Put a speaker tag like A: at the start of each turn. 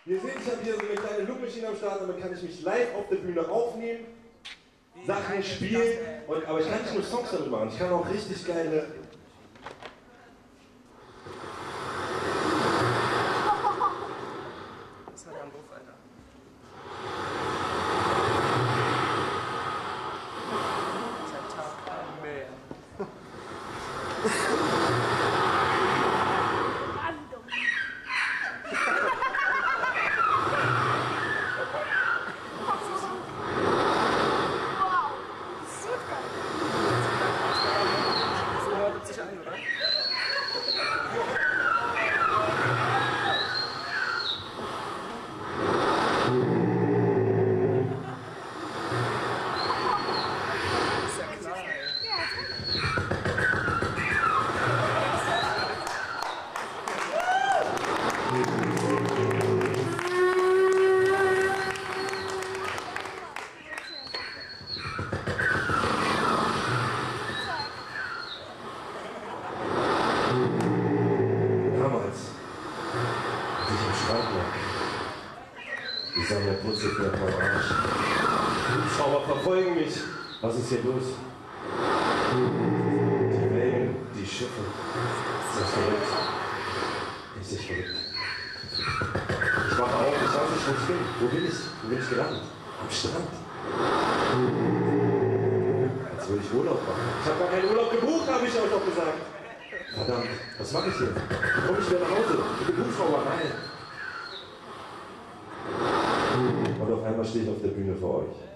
A: Ihr seht, ich habe hier so eine kleine Loopmaschine am Start, damit kann ich mich live auf der Bühne aufnehmen, Sachen spielen, aber ich kann nicht nur Songs damit machen, ich kann auch richtig geile...
B: Das war der Anruf, Alter.
A: Die Sonne putzelt mir auf meinen Arsch. Die Zauber verfolgen mich. Was ist hier los? Die Wellen, die Schiffe. Ist das verrückt? Richtig verrückt. Ich wache auf, ich weiß nicht, wo ich bin. Wo bin ich? Wo bin ich gelandet? Am Strand. Als würde ich Urlaub machen. Ich habe gar keinen Urlaub gebucht, habe ich euch doch gesagt. Verdammt, was mache ich hier? Wie komme ich wieder nach Hause? Mit dem Hubschrauber rein. Und auf einmal stehe ich auf der Bühne für euch.